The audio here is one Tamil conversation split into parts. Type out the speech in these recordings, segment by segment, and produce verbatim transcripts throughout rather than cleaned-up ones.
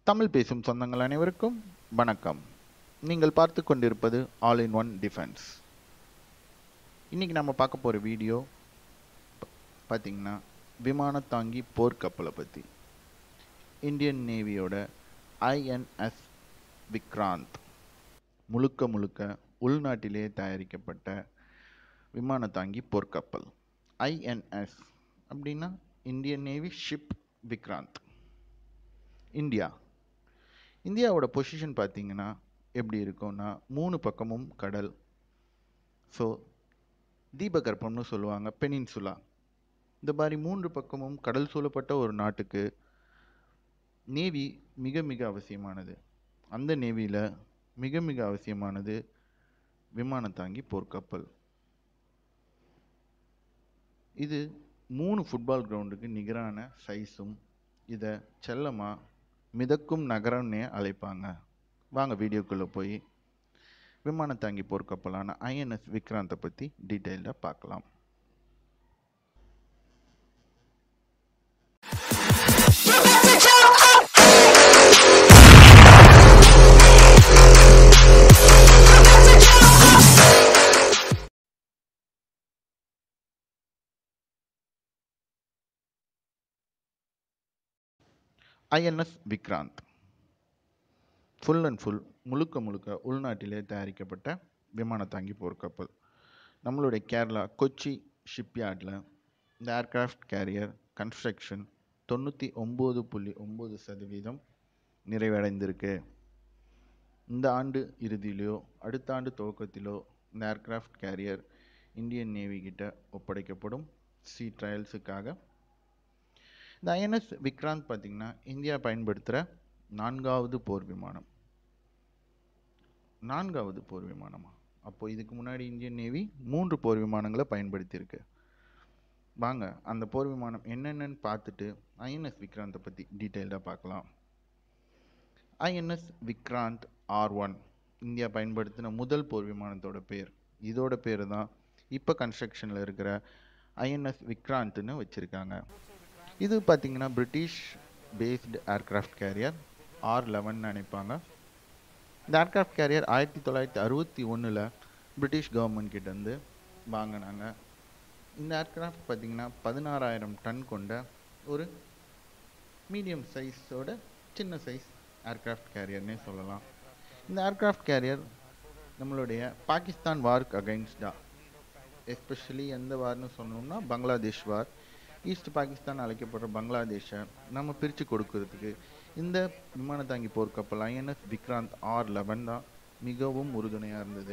தமிழ் பேசும் சொந்தங்கள் அனைவருக்கும் வணக்கம். நீங்கள் பார்த்து கொண்டிருப்பது ஆல் இன் ஒன் டிஃபென்ஸ். இன்றைக்கி நம்ம பார்க்க போகிற வீடியோ பார்த்திங்கன்னா விமானத்தாங்கி போர்க்கப்பலை பற்றி. இந்தியன் நேவியோட ஐஎன்எஸ் விக்ராந்த் முழுக்க முழுக்க உள்நாட்டிலே தயாரிக்கப்பட்ட விமானத்தாங்கி போர்க்கப்பல். ஐஎன்எஸ் அப்படின்னா Indian navy ship Vikrant. India இந்தியாவோட பொசிஷன் பார்த்திங்கன்னா எப்படி இருக்கும்னா, மூணு பக்கமும் கடல். ஸோ தீபகற்பம்னு சொல்லுவாங்க, பெனின்சுலா. இந்த மாதிரி மூன்று பக்கமும் கடல் சூழப்பட்ட ஒரு நாட்டுக்கு நேவி மிக மிக அவசியமானது. அந்த நேவியில் மிக மிக அவசியமானது விமானத்தாங்கி போர்க்கப்பல். இது மூணு ஃபுட்பால் கிரவுண்டுக்கு நிகரான சைஸும், இதை செல்லமாக மிதக்கும் நகரம்னே அழைப்பாங்க. வாங்க வீடியோக்குள்ளே போய் விமானத்தாங்கி போர்க்கப்பலான ஐஎன்எஸ் விக்ராந்தை பற்றி டீட்டெயில்டாக பார்க்கலாம். INS Vikrant full and full முழுக்க முழுக்க உள்நாட்டிலே தயாரிக்கப்பட்ட விமானத்தாங்கி போர்க்கப்பல். நம்மளுடைய கேரளா கொச்சி ஷிப்யார்டில் இந்த ஏர்க்ராஃப்ட் கேரியர் கன்ஸ்ட்ரக்ஷன் தொண்ணூற்றி ஒம்பது புள்ளி ஒம்பது சதவீதம் நிறைவடைந்திருக்கு. இந்த ஆண்டு இறுதியிலோ அடுத்த ஆண்டு துவக்கத்திலோ இந்த ஏர்க்ராஃப்ட் கேரியர் இந்தியன் நேவி கிட்ட ஒப்படைக்கப்படும் சி ட்ரையல்ஸுக்காக. இந்த ஐஎன்எஸ் விக்ராந்த் பார்த்திங்கன்னா இந்தியா பயன்படுத்துகிற நான்காவது போர் விமானம். நான்காவது போர் விமானமா? அப்போது இதுக்கு முன்னாடி இந்தியன் நேவி மூன்று போர் விமானங்களை பயன்படுத்தியிருக்கு. வாங்க அந்த போர் விமானம் என்னென்னு பார்த்துட்டு ஐஎன்எஸ் விக்ராந்தை பற்றி டீட்டெயில்டாக பார்க்கலாம். INS Vikrant R one India பயன்படுத்தின முதல் போர் விமானத்தோட பேர். இதோட பேர் தான் இப்போ கன்ஸ்ட்ரக்ஷனில் இருக்கிற ஐஎன்எஸ் விக்ராந்த்னு வச்சுருக்காங்க. இது பார்த்திங்கன்னா British based aircraft carrier R eleven நினைப்பாங்க. இந்த ஏர்க்ராஃப்ட் கேரியர் ஆயிரத்தி தொள்ளாயிரத்தி அறுபத்தி ஒன்றில் பிரிட்டிஷ் கவர்மெண்ட் கிட்டேருந்து வாங்கினாங்க. இந்த ஏர்க்ராஃப்ட் பார்த்திங்கன்னா பதினாறாயிரம் டன் கொண்ட ஒரு மீடியம் சைஸோட சின்ன சைஸ் ஏர்க்ராஃப்ட் கேரியர்னே சொல்லலாம். இந்த ஏர்க்ராஃப்ட் கேரியர் நம்மளுடைய பாகிஸ்தான் வார்க்கு அகைன்ஸ்டா, எஸ்பெஷலி எந்த வார்னு சொன்னோம்னா பங்களாதேஷ் வார், ஈஸ்ட் பாகிஸ்தான் அழைக்கப்படுற பங்களாதேஷை நம்ம பிரித்து கொடுக்கறதுக்கு இந்த விமானத்தாங்கி போர்க்கப்பல் ஐஎன்எஸ் விக்ராந்த் ஆர் லெவன் தான் மிகவும் உறுதுணையாக இருந்தது.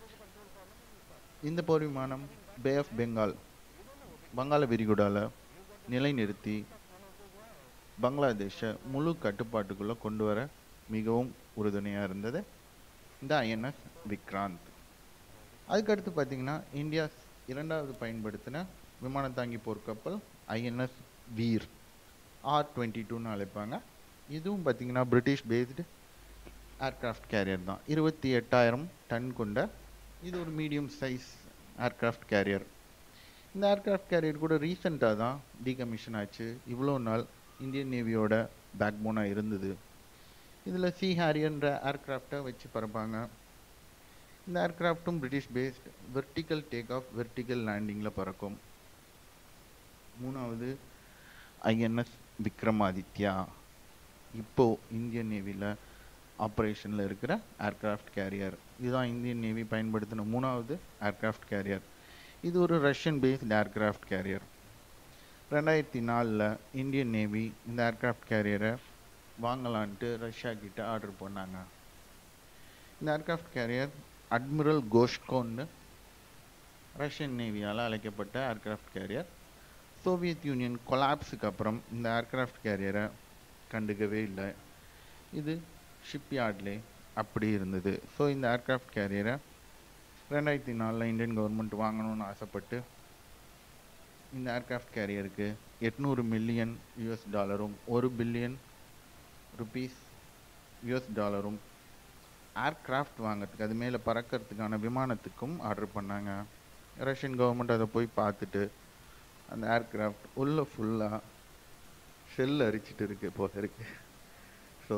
இந்த போர் விமானம் பே ஆஃப் பெங்கால் வங்காள விரிகுடாவில் நிலைநிறுத்தி பங்களாதேஷை முழு கட்டுப்பாட்டுக்குள்ளே கொண்டு வர மிகவும் உறுதுணையாக இருந்தது இந்த ஐஎன்எஸ் விக்ராந்த். அதுக்கடுத்து பார்த்திங்கன்னா இந்தியா இரண்டாவது பயன்படுத்தின விமானத்தாங்கி போர்க்கப்பல் ஐஎன்எஸ் வீர் ஆர் டுவெண்ட்டி டூன்னு அழைப்பாங்க. இதுவும் பார்த்திங்கன்னா பிரிட்டிஷ் பேஸ்டு ஏர்க்ராஃப்ட் கேரியர் தான். இருபத்தி எட்டாயிரம் டன் கொண்ட இது ஒரு மீடியம் சைஸ் ஏர்க்ராஃப்ட் கேரியர். இந்த ஏர்க்ராஃப்ட் கேரியர் கூட ரீசெண்டாக தான் டீகமிஷன் ஆச்சு. இவ்வளோ நாள் இந்தியன் நேவியோட பேக் போனாக இருந்தது. இதில் சி ஹேரியன்ற ஏர்க்ராஃப்டை வச்சு பறப்பாங்க. இந்த ஏர்க்ராஃப்டும் British based vertical take off vertical லேண்டிங்கில் பறக்கும். மூணாவது ஐஎன்எஸ் விக்ரமாதித்யா, இப்போது இந்தியன் நேவியில் ஆப்ரேஷனில் இருக்கிற ஏர்க்ராஃப்ட் கேரியர். இதுதான் இந்தியன் நேவி பயன்படுத்தின மூணாவது ஏர்க்ராஃப்ட் கேரியர். இது ஒரு ரஷ்யன் பேஸ்ட் ஏர்க்ராஃப்ட் கேரியர். ரெண்டாயிரத்தி நாலில் இந்தியன் நேவி இந்த ஏர்க்ராஃப்ட் கேரியரை வாங்கலான்ட்டு ரஷ்யா கிட்ட ஆர்டர் பண்ணாங்க. இந்த ஏர்க்ராஃப்ட் கேரியர் அட்மிரல் கோஷ்கோன்னு ரஷ்யன் நேவியால் அழைக்கப்பட்ட ஏர்க்ராஃப்ட் கேரியர். சோவியத் யூனியன் கொலாப்ஸுக்கு அப்புறம் இந்த ஏர்க்ராஃப்ட் கேரியரை கண்டுக்கவே இல்லை. இது ஷிப்யார்ட்லே அப்படி இருந்தது. ஸோ இந்த ஏர்க்ராஃப்ட் கேரியரை ரெண்டாயிரத்தி நாலில் இந்தியன் கவர்மெண்ட் வாங்கணும்னு ஆசைப்பட்டு இந்த ஏர்க்ராஃப்ட் கேரியருக்கு எட்நூறு மில்லியன் யூஎஸ் டாலரும் ஒரு பில்லியன் ருபீஸ் யூஎஸ் டாலரும் ஏர்க்ராஃப்ட் வாங்கிறதுக்கு, அது மேலே பறக்கிறதுக்கான விமானத்துக்கும் ஆர்டர் பண்ணாங்க. ரஷ்யன் கவர்மெண்ட் அதை போய் பார்த்துட்டு அந்த ஏர்க்ராஃப்ட் உள்ள ஃபுல்லாக ஷெல் அரிச்சிட்டு இருக்கு போல இருக்கு. ஸோ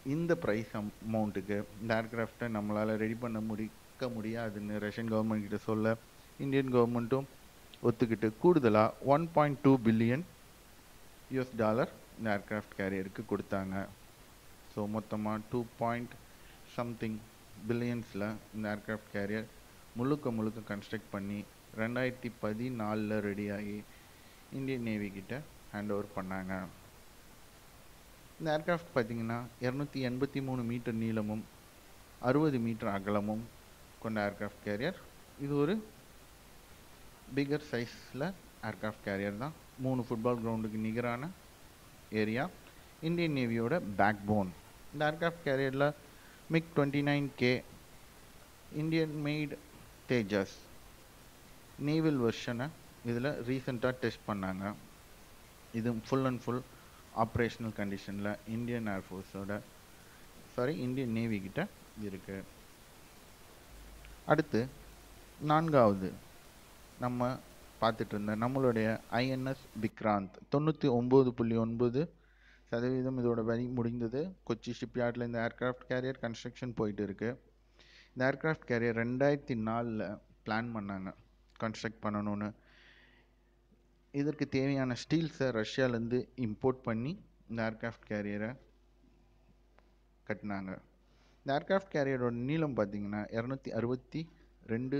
இந்த ப்ரைஸ் அமௌண்ட்டுக்கு இந்த ஏர்க்ராஃப்டை நம்மளால் ரெடி பண்ண முடிக்க முடியாதுன்னு ரஷ்யன் கவர்மெண்ட் கிட்ட சொல்ல இந்தியன் கவர்மெண்ட்டும் ஒத்துக்கிட்டு கூடுதலாக one point two billion US dollar இந்த ஏர்க்ராஃப்ட் கேரியருக்கு கொடுத்தாங்க. ஸோ மொத்தமாக டூ பாயிண்ட் சம்திங் பில்லியன்ஸில் இந்த ஏர்க்ராஃப்ட் கேரியர் முழுக்க முழுக்க கன்ஸ்ட்ரக்ட் பண்ணி ரெண்டாயிரத்தி பதினாலில் ரெடியாகி இந்தியன் நேவி கிட்ட ஹேண்ட் ஓவர் பண்ணாங்க. இந்த ஏர்க்ராஃப்ட் பார்த்திங்கன்னா இரநூத்தி எண்பத்தி மூணு மீட்டர் நீளமும் அறுபது மீட்டர் அகலமும் கொண்ட ஏர்க்ராஃப்ட் கேரியர். இது ஒரு பிகர் சைஸில் ஏர்க்ராஃப்ட் கேரியர் தான். மூணு ஃபுட்பால் கிரவுண்டுக்கு நிகரான ஏரியா. இந்தியன் நேவியோட பேக் போன். இந்த ஏர்க்ராஃப்ட் கேரியரில் MiG twenty nine K Indian made Tejas naval வெர்ஷனை இதில் ரீசெண்டாக டெஸ்ட் பண்ணாங்க. இது ஃபுல் அண்ட் ஃபுல் ஆப்ரேஷனல் கண்டிஷனில் இந்தியன் ஏர்ஃபோர்ஸோட சாரி இந்தியன் நேவி கிட்ட இருக்குது. அடுத்து நான்காவது நம்ம பார்த்துட்டு இருந்த நம்மளுடைய ஐஎன்எஸ் விக்ராந்த் தொண்ணூற்றி ஒம்பது புள்ளி ஒன்பது சதவீதம் இதோட வரி முடிந்தது. கொச்சி ஷிப்யார்டில் இந்த ஏர்க்ராஃப்ட் கேரியர் கன்ஸ்ட்ரக்ஷன் போயிட்டு இருக்குது. இந்த ஏர்க்ராஃப்ட் கேரியர் ரெண்டாயிரத்தி நாலில் பிளான் பண்ணாங்க கன்ஸ்ட்ரக்ட் பண்ணணும்னு. இதற்கு தேவையான ஸ்டீல்ஸை ரஷ்யாவிலேருந்து இம்போர்ட் பண்ணி இந்த ஏர்க்ராஃப்ட் கேரியரை கட்டினாங்க. இந்த ஏர்க்ராஃப்ட் கேரியரோட நீளம் பார்த்திங்கன்னா இரநூத்தி அறுபத்தி ரெண்டு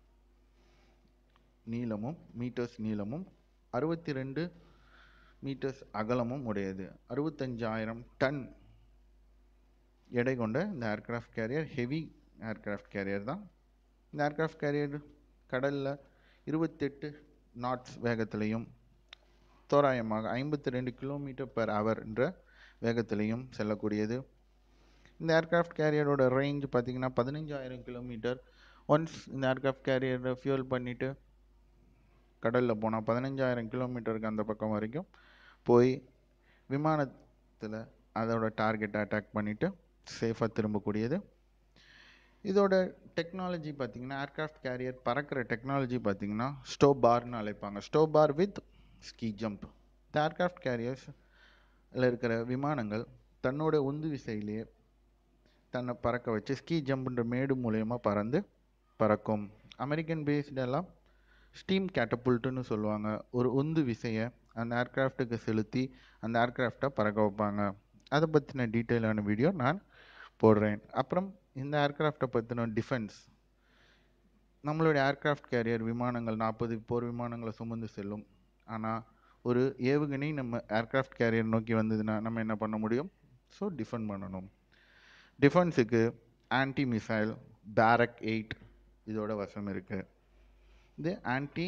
நீளமும் மீட்டர்ஸ் நீளமும் அறுபத்தி ரெண்டு மீட்டர்ஸ் அகலமும் உடையது. அறுபத்தஞ்சாயிரம் டன் எடை கொண்ட இந்த aircraft carrier heavy aircraft carrier தான். இந்த ஏர்க்ராஃப்ட் கேரியர் கடலில் இருபத்தெட்டு நாட்ஸ் வேகத்திலையும் தோராயமாக ஐம்பத்தி ரெண்டு கிலோமீட்டர் பெர் ஹவர் என்ற வேகத்திலையும் செல்லக்கூடியது. இந்த ஏர்க்ராஃப்ட் கேரியரோட ரேஞ்ச் பார்த்திங்கன்னா பதினஞ்சாயிரம் கிலோமீட்டர். ஒன்ஸ் இந்த ஏர்க்ராஃப்ட் கேரியரை ஃபியூல் பண்ணிவிட்டு கடலில் போனால் பதினஞ்சாயிரம் கிலோமீட்டருக்கு அந்த பக்கம் வரைக்கும் போய் விமானத்தில் அதோட டார்கெட்டை அட்டாக் பண்ணிவிட்டு சேஃபாக திரும்பக்கூடியது. இதோட டெக்னாலஜி பார்த்திங்கன்னா ஏர்க்ராஃப்ட் கேரியர் பறக்கிற டெக்னாலஜி பார்த்திங்கன்னா ஸ்டோ பார்னு அழைப்பாங்க. STOBAR with ski jump. இந்த ஏர்க்ராஃப்ட் கேரியர்ஸில் இருக்கிற விமானங்கள் தன்னோட உந்து விசையிலேயே தன்னை பறக்க வச்சு ஸ்கீ ஜம்ப்ன்ற மேடு மூலயமா பறந்து பறக்கும். அமெரிக்கன் பேஸ்டெல்லாம் ஸ்டீம் கேட்டபுல்ட்டுன்னு சொல்லுவாங்க. ஒரு உந்து விசையை அந்த ஏர்க்ராஃப்ட்டுக்கு செலுத்தி அந்த ஏர்க்ராஃப்டை பறக்க வைப்பாங்க. அதை பற்றின டீட்டெயிலான வீடியோ நான் போடுறேன். அப்புறம் இந்த ஏர்க்ராஃப்டை பற்றின டிஃபென்ஸ். நம்மளுடைய ஏர்க்ராஃப்ட் கேரியர் விமானங்கள் நாற்பது போர் விமானங்களை சுமந்து செல்லும். ஆனால் ஒரு ஏவுகணை நம்ம ஏர்க்ராஃப்ட் கேரியர் நோக்கி வந்ததுன்னா நம்ம என்ன பண்ண முடியும்? ஸோ டிஃபெண்ட் பண்ணணும். டிஃபென்ஸுக்கு ஆன்டி மிசைல் பேரக் எயிட் இதோட வசம் இருக்குது. இது ஆன்டி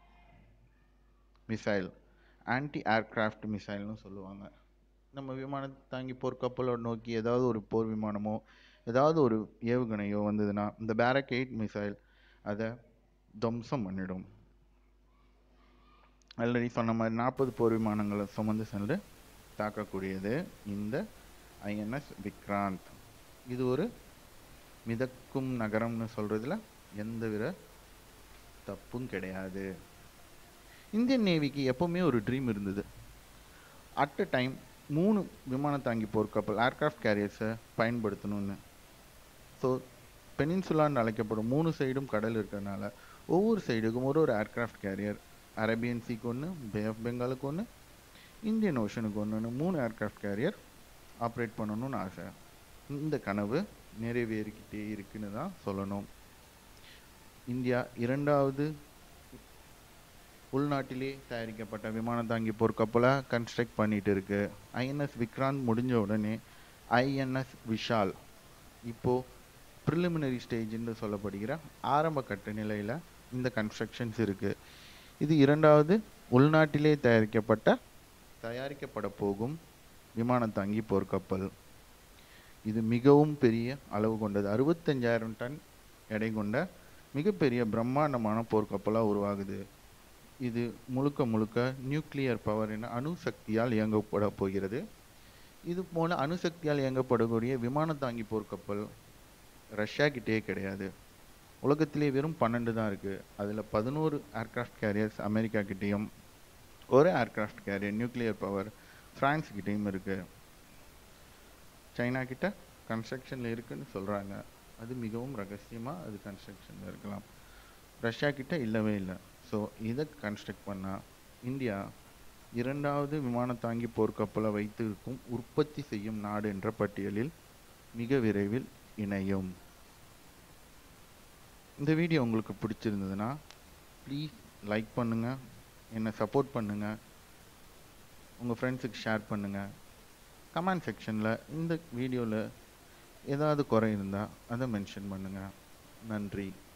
மிசைல் ஆன்டி ஏர்க்ராஃப்ட் மிசைல்னு சொல்லுவாங்க. நம்ம விமானத்தை தாங்கி போர்க்கப்பலோட நோக்கி ஏதாவது ஒரு போர் விமானமோ ஏதாவது ஒரு ஏவுகணையோ வந்ததுன்னா இந்த பேரக் எயிட் மிசைல் அதை துவம்சம் பண்ணிடும். ஆல்ரெடி சொன்ன மாதிரி நாற்பது போர் விமானங்களை சுமந்து சென்று தாக்கக்கூடியது இந்த ஐஎன்எஸ் விக்ராந்த். இது ஒரு மிதக்கும் நகரம்னு சொல்கிறதுல எந்தவித தப்பும் கிடையாது. இந்தியன் நேவிக்கு எப்போவுமே ஒரு ட்ரீம் இருந்தது. அட் அ டைம் மூணு விமான தாங்கி போர்க்கப்பல் ஏர்க்ராஃப்ட் கேரியர்ஸை பயன்படுத்தணும்னு. ஸோ பெனின்சுலான்னு அழைக்கப்படும் மூணு சைடும் கடல் இருக்கிறதுனால ஒவ்வொரு சைடுக்கும் ஒரு ஒரு ஏர்க்ராஃப்ட் கேரியர், அரேபியன் சீக்கு ஒன்று, பே ஆஃப் பெங்காலுக்கு ஒன்று, இந்தியன் ஓஷனுக்கு ஒன்றுன்னு மூணு ஏர்க்ராஃப்ட் கேரியர் ஆப்ரேட் பண்ணணும்னு ஆசை. இந்த கனவு நிறைவேறிக்கிட்டே இருக்குன்னு தான் சொல்லணும். இந்தியா இரண்டாவது உள்நாட்டிலே தயாரிக்கப்பட்ட விமான தாங்கி போர்க்கப்பலை கன்ஸ்ட்ரக்ட் பண்ணிட்டு இருக்கு. ஐஎன்எஸ் விக்ராந்த் முடிஞ்ச உடனே ஐஎன்எஸ் விஷால் இப்போது ப்ரிலிமினரி ஸ்டேஜ்னு சொல்லப்படுகிற ஆரம்ப கட்ட நிலையில் இந்த கன்ஸ்ட்ரக்ஷன்ஸ் இருக்குது. இது இரண்டாவது உள்நாட்டிலே தயாரிக்கப்பட்ட தயாரிக்கப்பட போகும் விமான தாங்கி போர்க்கப்பல். இது மிகவும் பெரிய அளவு கொண்டது. அறுபத்தஞ்சாயிரம் டன் எடை கொண்ட மிகப்பெரிய பிரம்மாண்டமான போர்க்கப்பலாக உருவாகுது. இது முழுக்க முழுக்க நியூக்ளியர் பவர் என அணுசக்தியால் இயங்கப்பட போகிறது. இது போல அணுசக்தியால் இயங்கப்படக்கூடிய விமான தாங்கி போர்க்கப்பல் ரஷ்யா கிட்டே கிடையாது. உலகத்திலே வெறும் பன்னெண்டு தான் இருக்குது. அதில் பதினோரு ஏர்க்ராஃப்ட் கேரியர்ஸ் அமெரிக்கா கிட்டேயும் ஒரு aircraft carrier nuclear power France கிட்டேயும் இருக்குது. சைனா கிட்ட கன்ஸ்ட்ரக்ஷனில் இருக்குன்னு சொல்கிறாங்க. அது மிகவும் ரகசியமாக அது கன்ஸ்ட்ரக்ஷனில் இருக்கலாம். ரஷ்யா கிட்ட இல்லவே இல்லை. ஸோ இதை கன்ஸ்ட்ரக்ட் பண்ணால் இந்தியா இரண்டாவது விமான தாங்கி போர்க்கப்பலை வைத்திருக்கும் உற்பத்தி செய்யும் நாடு என்ற பட்டியலில் மிக விரைவில் இணையும். இந்த வீடியோ உங்களுக்கு பிடிச்சிருந்ததுன்னா ப்ளீஸ் லைக் பண்ணுங்கள், என்னை சப்போர்ட் பண்ணுங்கள், உங்கள் ஃப்ரெண்ட்ஸுக்கு ஷேர் பண்ணுங்கள். கமெண்ட் செக்ஷனில் இந்த வீடியோவில் ஏதாவது குறை இருந்தால் அதை மென்ஷன் பண்ணுங்கள். நன்றி.